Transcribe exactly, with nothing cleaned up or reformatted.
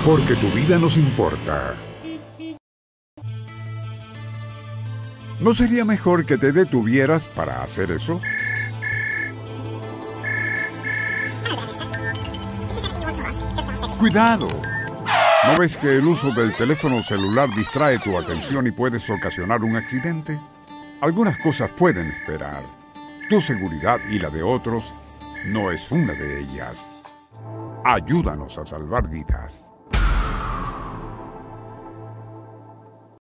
Porque tu vida nos importa. ¿No sería mejor que te detuvieras para hacer eso? ¡Cuidado! ¿No ves que el uso del teléfono celular distrae tu atención y puedes ocasionar un accidente? Algunas cosas pueden esperar. Tu seguridad y la de otros no es una de ellas. Ayúdanos a salvar vidas.